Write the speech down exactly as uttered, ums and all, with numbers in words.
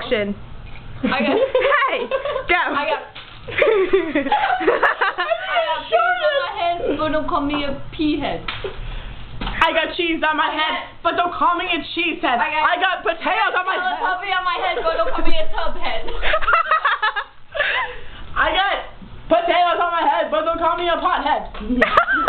action. I got. Hey, go. I got. I got cheese on my head, but don't call me a pea head. I got cheese on my head, but don't call me a cheese head. I got, I got potatoes on my head. Teletubby on my head, but don't call me a tub head. I got potatoes on my head, but don't call me a pot head.